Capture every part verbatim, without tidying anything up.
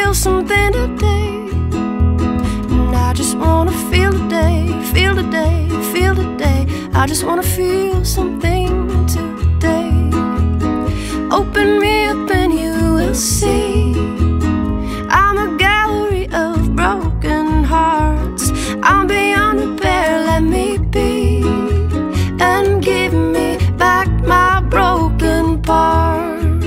feel something today. And I just wanna feel today, feel today, feel today. I just wanna feel something today. Open me up and you will see I'm a gallery of broken hearts. I'm beyond repair, let me be, and give me back my broken parts.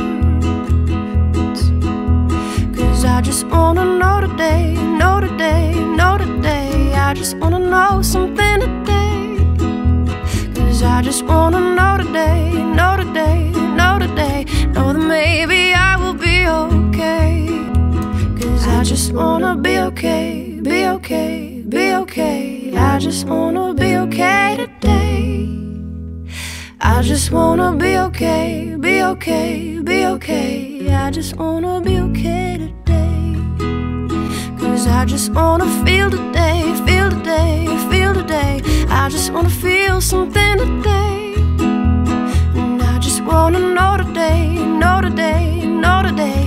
Cause I just wanna know today, know today, know today. I just wanna know something today. Cause I just wanna know today, know today, know today. Know that maybe I will be okay. Cause I just wanna be okay, be okay, be okay. I just wanna be okay today. I just wanna be okay, be okay, be okay. I just wanna be okay today. Cause I just wanna feel today, feel today, feel today. I just wanna feel something today. And I just wanna know today, know today, know today.